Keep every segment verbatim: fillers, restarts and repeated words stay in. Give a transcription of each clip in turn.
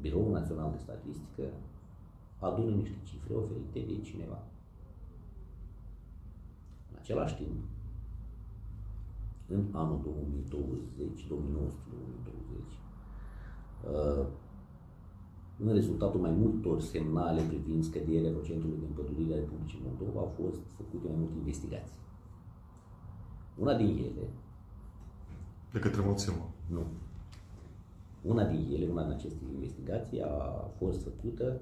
Biroul Național de Statistică adună niște cifre oferite de cineva. În același timp, în anul două mii douăzeci, două mii nouăsprezece două mii douăzeci, în rezultatul mai multor semnale privind scăderea procentului de împădurire a Republicii Moldova, au fost făcute mai multe investigații. Una din ele... De către Mulțimă? Nu. Una din ele, una din aceste investigații a fost făcută,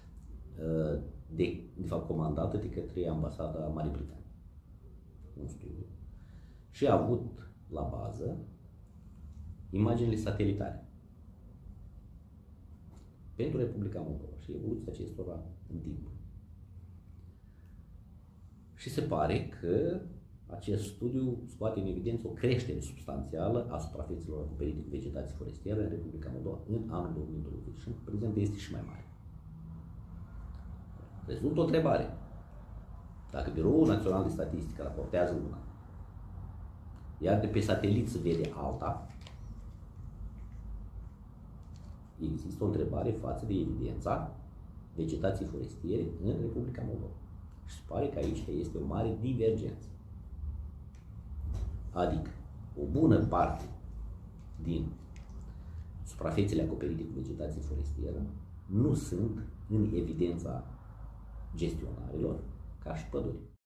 de, de fapt comandată de către Ambasada Marii Britanii. Un studiu. Și a avut la bază imaginile satelitare pentru Republica Moldova și evoluția acestora în timp. Și se pare că acest studiu scoate în evidență o creștere substanțială a suprafețelor acoperite cu vegetație forestieră în Republica Moldova în anul două mii douăzeci și în prezent este și mai mare. Rezultă o întrebare. Dacă Biroul Național de Statistică raportează una, iar de pe satelit se vede alta, există o întrebare față de evidența vegetației forestiere în Republica Moldova. Și se pare că aici este o mare divergență. Adică, o bună parte din suprafețele acoperite cu vegetație forestieră nu sunt în evidența gestionarilor ca și păduri.